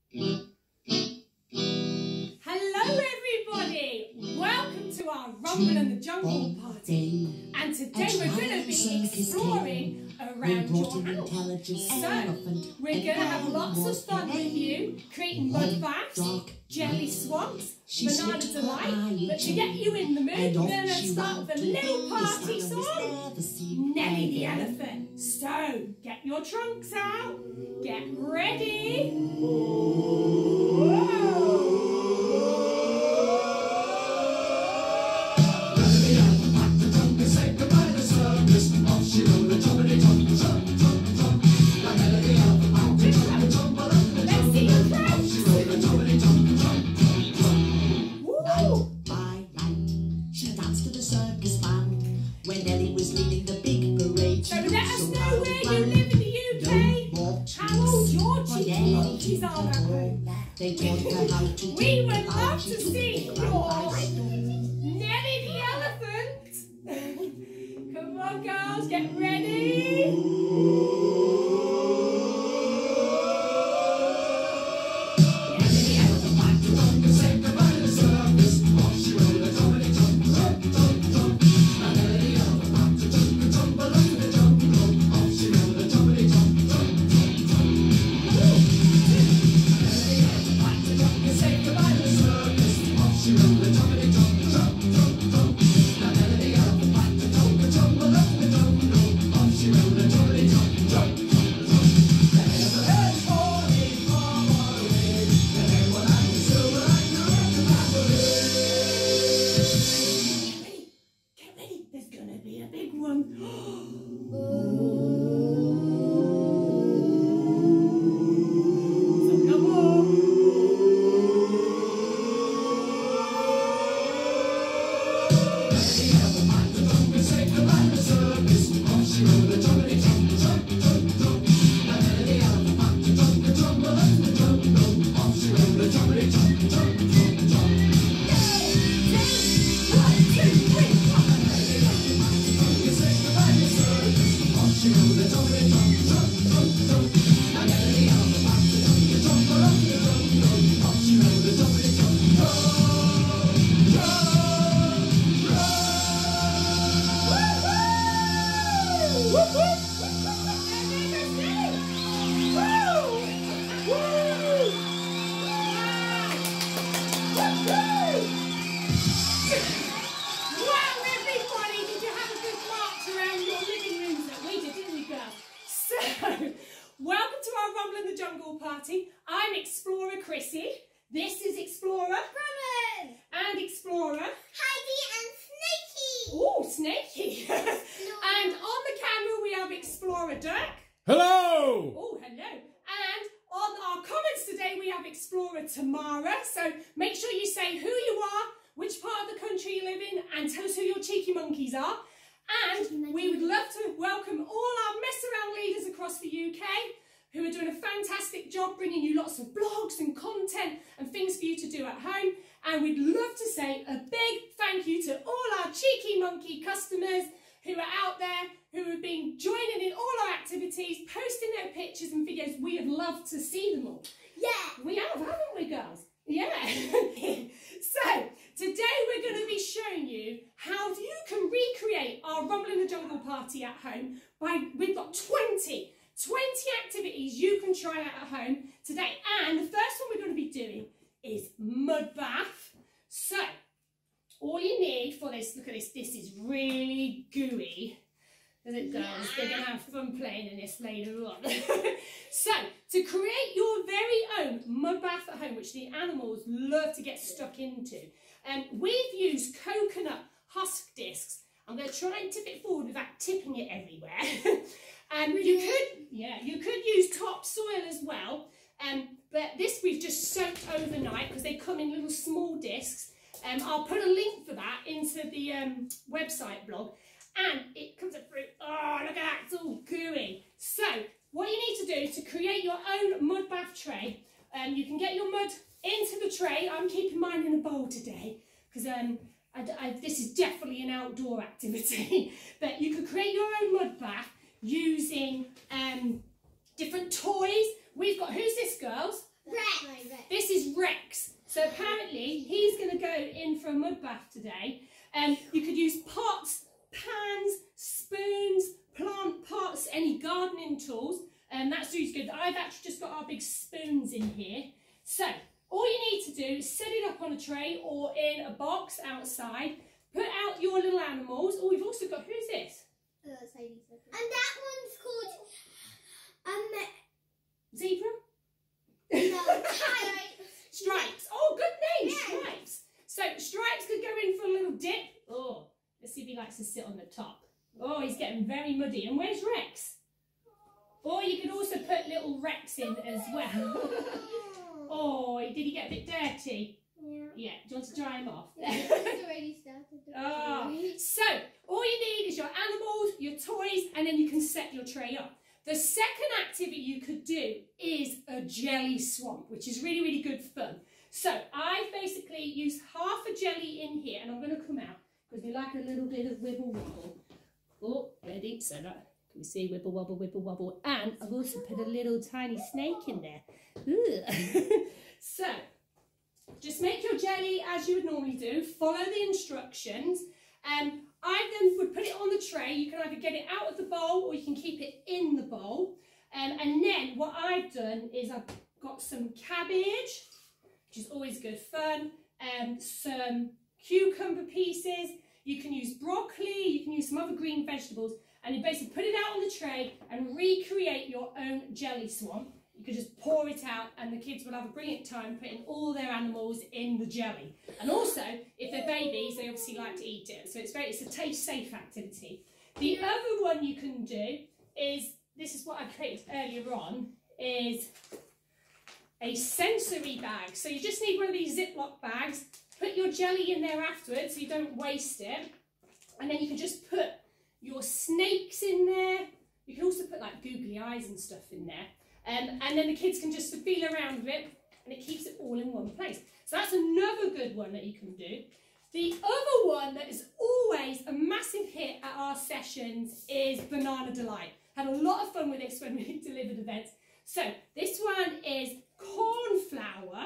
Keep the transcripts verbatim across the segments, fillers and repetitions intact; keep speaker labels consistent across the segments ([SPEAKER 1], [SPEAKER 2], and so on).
[SPEAKER 1] Hello everybody! Welcome to our Rumble in the Jungle party. And today we're going to be exploring around your house. So, we're going to have lots of fun with you, creating mud baths, jelly swamps, banana delight. But to get you in the mood, we're going to start with a little party song, Nellie the Elephant. So, get your trunks out, get ready. Whoa.
[SPEAKER 2] When Nellie was leading the big parade.
[SPEAKER 1] So let us know where you live in the U K. How old your cheeky monkeys are at home.
[SPEAKER 2] They taught her how to
[SPEAKER 1] We would love to see your Nellie the Elephant. Come on girls, get ready. Welcome to our Rumble in the Jungle party. I'm Explorer Chrissy. This is Explorer
[SPEAKER 3] Roman.
[SPEAKER 1] And Explorer
[SPEAKER 3] Heidi and Snakey.
[SPEAKER 1] Oh, Snakey. And on the camera we have Explorer Dirk.
[SPEAKER 4] Hello.
[SPEAKER 1] Oh, hello. And on our comments today we have Explorer Tamara. So make sure you say who you are, which part of the country you live in, and tell us who your cheeky monkeys are. And we would love to welcome all our mess around leaders across the U K who are doing a fantastic job bringing you lots of blogs and content and things for you to do at home. And we'd love to say a big thank you to all our cheeky monkey customers who are out there, who have been joining in all our activities, posting their pictures and videos. We would love to see them all.
[SPEAKER 3] Yeah.
[SPEAKER 1] We have, haven't we, girls? Yeah. So, today we're going to be showing you how you can recreate our Rumble in the Jungle party at home. By We've got twenty, twenty activities you can try out at home today. And the first one we're going to be doing is mud bath. So, all you need for this, look at this, this is really gooey. As it goes, yeah. They're going to have fun playing in this later on. So, to create your very own mud bath at home, which the animals love to get stuck into, um, we've used coconut husk discs. I'm going to try and tip it forward without tipping it everywhere. And um, you could, yeah, you could use topsoil as well. Um, but this we've just soaked overnight because they come in little small discs. Um, I'll put a link for that into the um, website blog. And it comes up through, oh, look at that, it's all gooey. So, what you need to do is to create your own mud bath tray. Um, you can get your mud into the tray. I'm keeping mine in a bowl today because um, I, I, this is definitely an outdoor activity. But you can create your own mud bath using um, different toys. We've got, who's this, girls?
[SPEAKER 3] Rex.
[SPEAKER 1] So apparently he's going to go in for a mud bath today. Um, you could use pots, pans, spoons, plant pots, any gardening tools. And um, that's really good. I've actually just got our big spoons in here. So all you need to do is set it up on a tray or in a box outside. Put out your little animals. Oh, we've also got, who's this?
[SPEAKER 3] Uh, and that one's called um
[SPEAKER 1] Zebra?
[SPEAKER 3] no, Stripes.
[SPEAKER 1] Stripes. Oh, good name,
[SPEAKER 3] Yeah.
[SPEAKER 1] Stripes. So Stripes could go in for a little dip. Oh, let's see if he likes to sit on the top. Oh, he's getting very muddy. And where's Rex? Or you could also put little Rex in as well. Oh, did he get a bit dirty?
[SPEAKER 3] Yeah.
[SPEAKER 1] Yeah. Do you want to dry him off?
[SPEAKER 3] Yeah, it's already started.
[SPEAKER 1] Oh. So, all you need is your animals, your toys, and then you can set your tray up. The second activity you could do is a jelly swamp, which is really, really good fun. So, I've basically used half a jelly in here, and I'm going to come out, because we like a little bit of wibble wobble. Oh, ready? So that, can we see wibble wobble, wibble wobble? And I've also put a little tiny snake in there. So, just make your jelly as you would normally do. Follow the instructions. Um, I then would put it on the tray. You can either get it out of the bowl or you can keep it in the bowl. Um, and then what I've done is I've got some cabbage, which is always good fun, um, some cucumber pieces. You can use broccoli, you can use some other green vegetables, and you basically put it out on the tray and recreate your own jelly swamp. You could just pour it out and the kids will have a brilliant time putting all their animals in the jelly. And also, if they're babies, they obviously like to eat it. So it's very, it's a taste safe activity. The other one you can do is, this is what I created earlier on, is a sensory bag. So you just need one of these Ziploc bags, put your jelly in there afterwards so you don't waste it. And then you can just put your snakes in there. You can also put like googly eyes and stuff in there. Um, and then the kids can just feel around with it and it keeps it all in one place. So that's another good one that you can do. The other one that is always a massive hit at our sessions is Banana Delight. Had a lot of fun with this when we delivered events. So this one is corn flour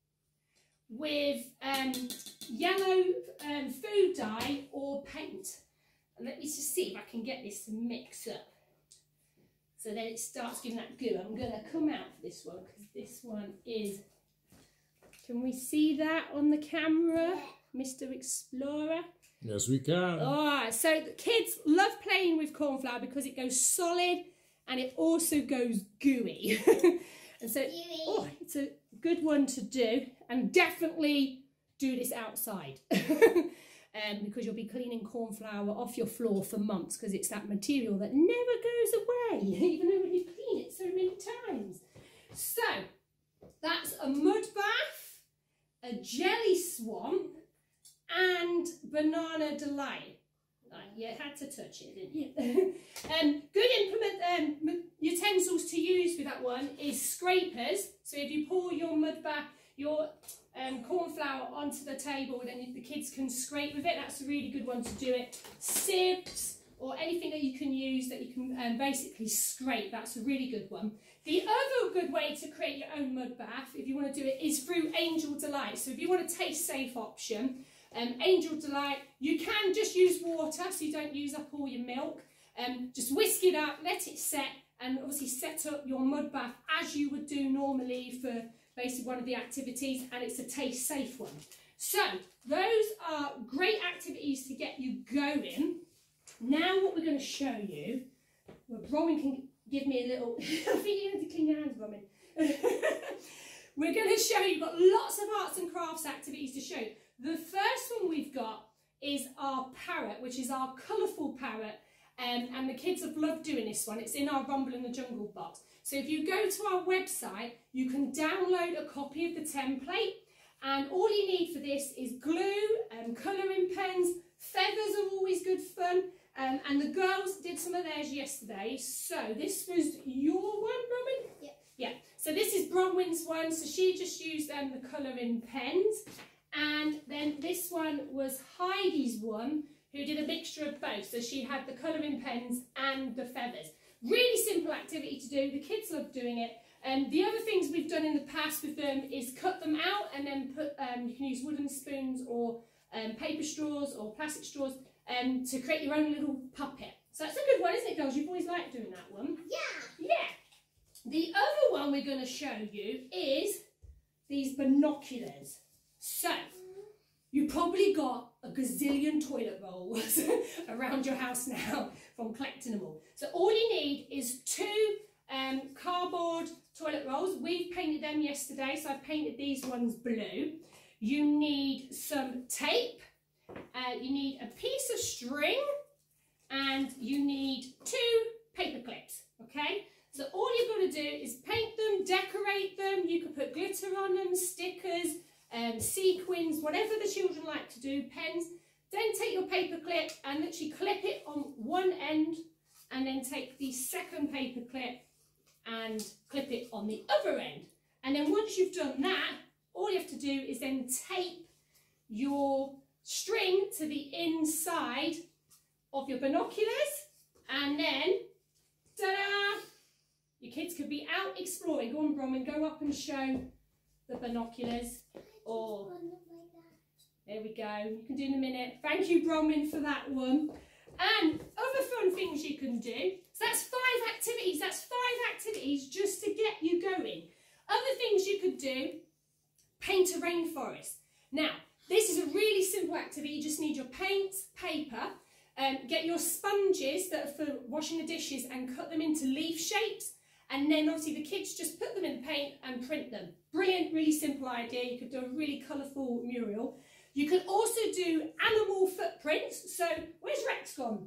[SPEAKER 1] with um, yellow um, food dye or paint. And let me just see if I can get this to mix up. So then it starts giving that goo. I'm going to come out for this one because this one is, can we see that on the camera, Mister Explorer?
[SPEAKER 4] Yes, we can.
[SPEAKER 1] Oh, so the kids love playing with corn flour because it goes solid and it also goes gooey. And so, oh, it's a good one to do, and definitely do this outside. Um, because you'll be cleaning corn flour off your floor for months because it's that material that never goes away, even though you clean it so many times. So, that's a mud bath, a jelly swamp, and Banana Delight. Right, you had to touch it, didn't you? um, good implement um, utensils to use for that one is scrapers. So if you pour your mud bath, your Um, corn flour onto the table, and then the kids can scrape with it. That's a really good one to do it. Sieves or anything that you can use that you can um, basically scrape. That's a really good one. The other good way to create your own mud bath, if you want to do it, is through Angel Delight. So if you want a taste safe option, um, Angel Delight, you can just use water so you don't use up all your milk. Um, just whisk it up, let it set, and obviously set up your mud bath as you would do normally for basically one of the activities, and it's a taste safe one. So those are great activities to get you going. Now what we're going to show you, well, Bronwyn can give me a little, I think you have to clean your hands, Bronwyn. We're going to show you, we've got lots of arts and crafts activities to show you. The first one we've got is our parrot, which is our colourful parrot, um, and the kids have loved doing this one. It's in our Rumble in the Jungle box. So if you go to our website, you can download a copy of the template, and all you need for this is glue, and colouring pens. Feathers are always good fun, um, and the girls did some of theirs yesterday. So this was your one, Bronwyn?
[SPEAKER 3] Yeah.
[SPEAKER 1] Yeah. So this is Bronwyn's one. So she just used um, the colouring pens, and then this one was Heidi's one, who did a mixture of both. So she had the colouring pens and the feathers. Really simple activity to do. The kids love doing it. Um, the other things we've done in the past with them is cut them out and then put, um, you can use wooden spoons or um, paper straws or plastic straws um, to create your own little puppet. So that's a good one, isn't it, girls? You've always liked doing that one.
[SPEAKER 3] Yeah.
[SPEAKER 1] Yeah. The other one we're going to show you is these binoculars. So, you've probably got a gazillion toilet rolls around your house now from collecting them all. So all you need is two um, cardboard toilet rolls. We've painted them yesterday, so I've painted these ones blue. You need some tape, uh, you need a piece of string, and you need two paper clips, okay? So all you've got to do is paint them, decorate them. You could put glitter on them, stickers, um, sequins, whatever the children like to do, pens. Then take your paper clip and literally clip it on one end, and then take the second paper clip and clip it on the other end. And then once you've done that, all you have to do is then tape your string to the inside of your binoculars, and then, ta-da! Your kids could be out exploring. Go on, Bronwyn, go up and show the binoculars. Or, there we go. You can do in a minute. Thank you, Bronwyn, for that one. And other fun things you can do. So that's five activities. That's five activities just to get you going. Other things you could do, paint a rainforest. Now, this is a really simple activity. You just need your paint, paper, um, get your sponges that are for washing the dishes and cut them into leaf shapes. And then obviously the kids just put them in the paint and print them. Brilliant, really simple idea. You could do a really colourful mural. You could also do animal footprints. So where's Rex gone?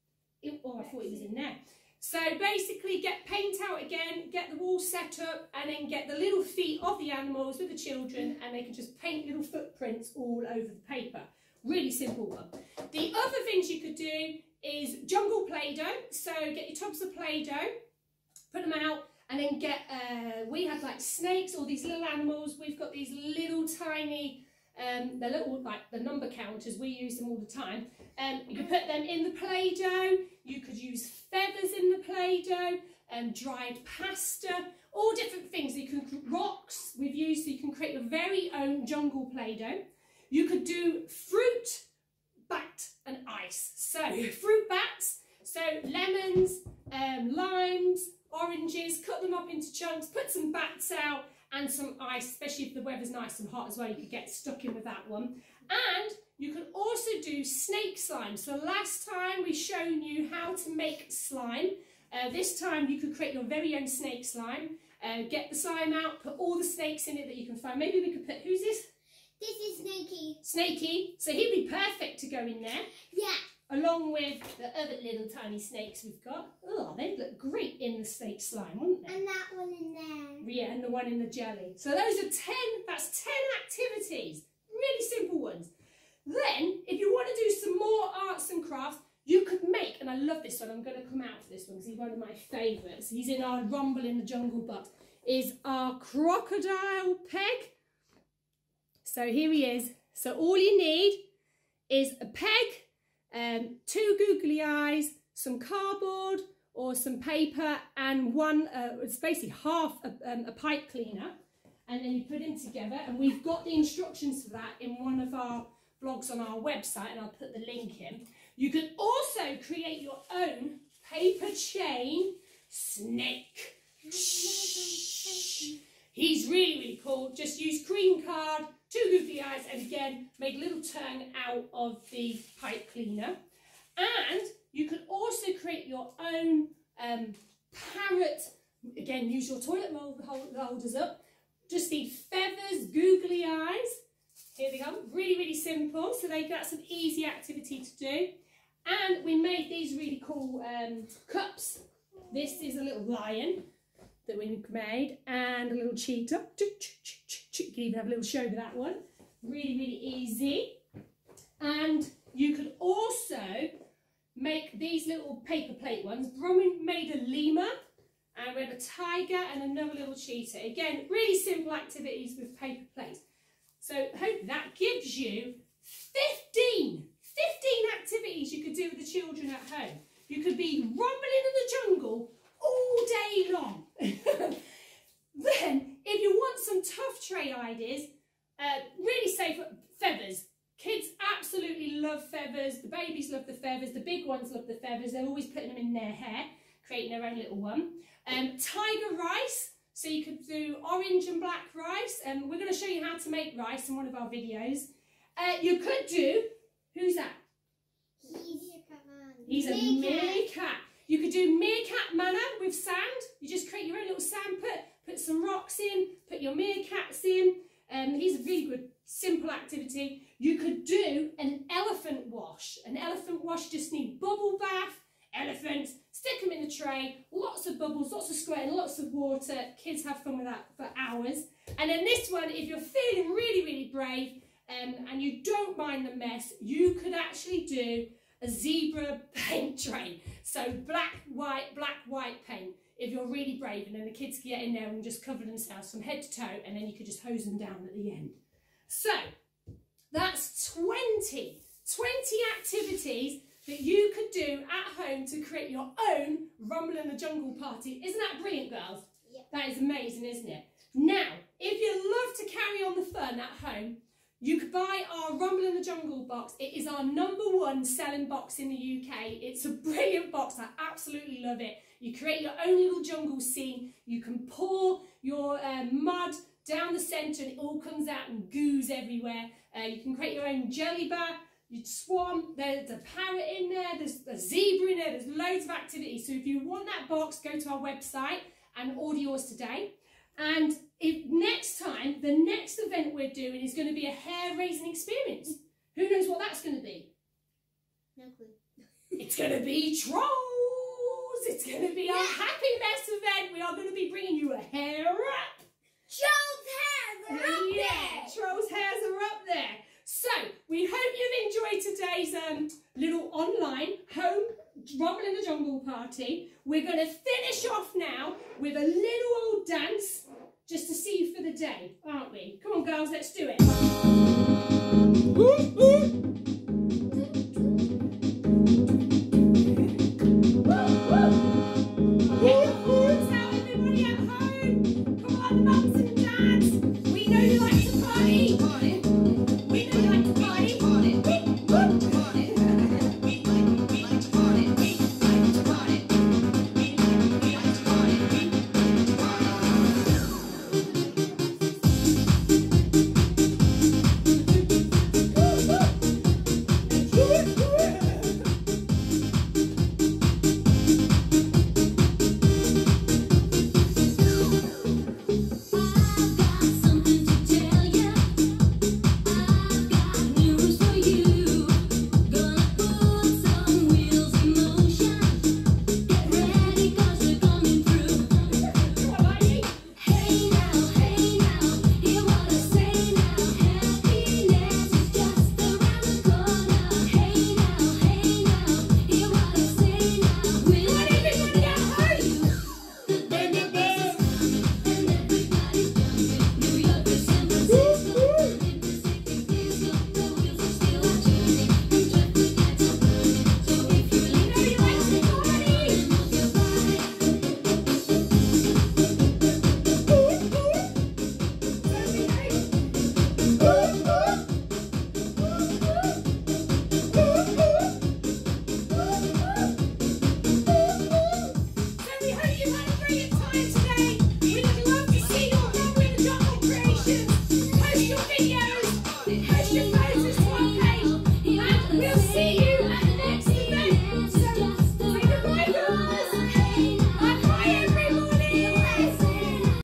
[SPEAKER 1] It, oh, I thought he was in there. So basically get paint out again, get the wall set up, and then get the little feet of the animals with the children, and they can just paint little footprints all over the paper. Really simple one. The other things you could do is jungle Play-Doh. So get your tubs of Play-Doh, put them out, and then get, uh, we had like snakes, all these little animals. We've got these little tiny, um, they're little, like the number counters, we use them all the time. Um, you could put them in the Play-Doh, you could use feathers in the Play-Doh, um, dried pasta, all different things. You can, rocks we've used, so you can create your very own jungle Play-Doh. You could do fruit, bat and ice. So fruit bats, so lemons, um, limes, oranges, cut them up into chunks, put some bats out and some ice, especially if the weather's nice and hot as well. You could get stuck in with that one. And you can also do snake slime. So last time we shown you how to make slime. Uh, this time you could create your very own snake slime. Uh, get the slime out, put all the snakes in it that you can find. Maybe we could put, who's this?
[SPEAKER 3] This is Snakey.
[SPEAKER 1] Snakey. So he'd be perfect to go in there.
[SPEAKER 3] Yeah.
[SPEAKER 1] Along with the other little tiny snakes we've got. Oh, they'd look great in the snake slime, wouldn't they?
[SPEAKER 3] And that one in there.
[SPEAKER 1] Yeah, and the one in the jelly. So those are ten, that's ten activities. Really simple ones. Then, if you want to do some more arts and crafts, you could make, and I love this one, I'm going to come out for this one because he's one of my favourites. He's in our Rumble in the Jungle book, is our crocodile peg. So here he is. So all you need is a peg, um, two googly eyes, some cardboard or some paper, and one, uh, it's basically half a, um, a pipe cleaner. And then you put them together, and we've got the instructions for that in one of our blogs on our website, and I'll put the link in. You can also create your own paper chain snake. He's really, really cool. Just use cream card, two goofy eyes, and again, make a little tongue out of the pipe cleaner. And you can also create your own um, parrot. Again, use your toilet roll holders up. Just need feathers, googly eyes. Here they go. Really, really simple. So they, that's an easy activity to do. And we made these really cool um, cups. This is a little lion that we made, and a little cheetah. You can even have a little show with that one. Really, really easy. And you could also make these little paper plate ones. Bronwyn made a lemur, and we have a tiger and another little cheetah. Again, really simple activities with paper plates. So hope that gives you fifteen, fifteen activities you could do with the children at home. You could be rumbling in the jungle all day long. Then, if you want some tough tray ideas, uh, really safe feathers. Kids absolutely love feathers. The babies love the feathers. The big ones love the feathers. They're always putting them in their hair, creating their own little one. Um, tiger rice. So you could do orange and black rice. And um, we're going to show you how to make rice in one of our videos. Uh, you could do, who's that? He's a meerkat. You could do meerkat manna with sand. You just create your own little sand put, put some rocks in, put your meerkats in. Um, he's a really good, simple activity. You could do an elephant wash. An elephant wash, just need bubble bath, elephants, stick them in the tray, lots of bubbles, lots of squirting, lots of water. Kids have fun with that for hours. And then this one, if you're feeling really, really brave um, and you don't mind the mess, you could actually do a zebra paint tray. So black, white, black, white paint, if you're really brave, and then the kids can get in there and just cover themselves from head to toe, and then you could just hose them down at the end. So that's twenty, twenty activities that you could do at home to create your own Rumble in the Jungle party. Isn't that brilliant, girls?
[SPEAKER 3] Yeah.
[SPEAKER 1] That is amazing, isn't it? Now, if you love to carry on the fun at home, you could buy our Rumble in the Jungle box. It is our number one selling box in the U K. It's a brilliant box. I absolutely love it. You create your own little jungle scene. You can pour your uh, mud down the centre and it all comes out and goos everywhere. Uh, you can create your own jelly bar. You swan. There's a parrot in there. There's a zebra in there. There's loads of activities. So if you want that box, go to our website and order yours today. And if next time, the next event we're doing is going to be a hair-raising experience. Who knows what that's going to be?
[SPEAKER 3] No clue.
[SPEAKER 1] It's going to be trolls. It's going to be our Happy Mess event. We are going to be bringing you a hair up.
[SPEAKER 3] Trolls' hairs are up
[SPEAKER 1] yeah,
[SPEAKER 3] there.
[SPEAKER 1] Trolls' hairs are up there. So, we hope you've enjoyed today's um, little online home Rumble in the Jungle party. We're going to finish off now with a little old dance just to see you for the day, aren't we? Come on, girls, let's do it.